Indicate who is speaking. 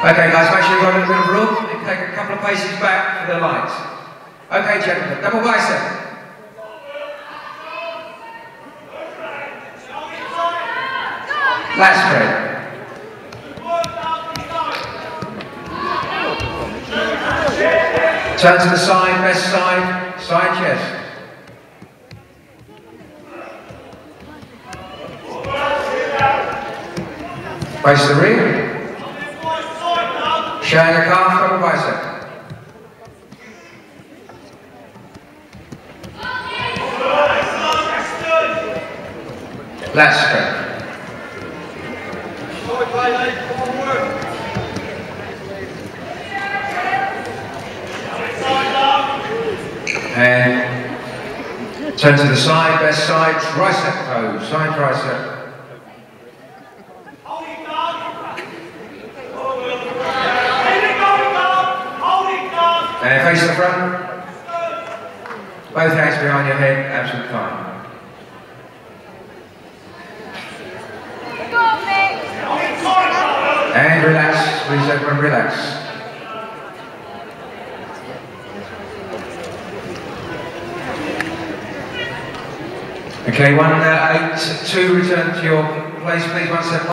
Speaker 1: Okay guys, make sure you've got a little bit of room and take a couple of paces back for the lights. Okay gentlemen, double bicep. Lat spread. Turn to the side, best side, side chest. Face the rear. Showing a calf, double bicep. Lat spread. And turn to the side, best side, tricep pose, side tricep. And face the front. Both hands behind your head, absolutely fine. And relax, please everyone relax. Okay, 1-8-2, return to your place, please, 1 step.